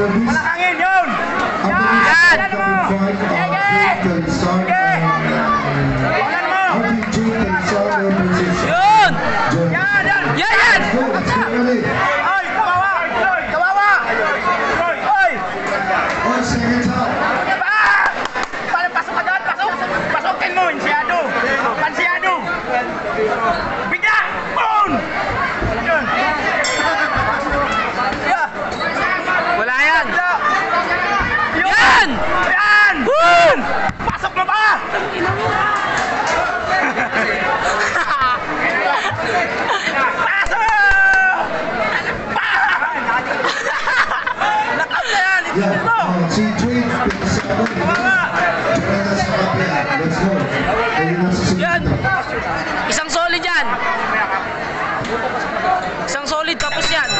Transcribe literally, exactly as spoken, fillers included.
Walang hangin yun! Yan! Yan mo! Sige! Sige! Yan mo! Yun! Yan! Yan! Yan! Yan! Ay! Kawawa! Kawawa! Ay! Ah! Paano pasok agad? Pasok! Pasukin mo! Insyado! Pansyado! Bigla! Boom! Yun! Yeah! Wala yan! Yan! Yan! Boom! Pasok mo ba? Pasok! Lakas na yan! Ito! Yan! Isang solid yan! Isang solid tapos yan!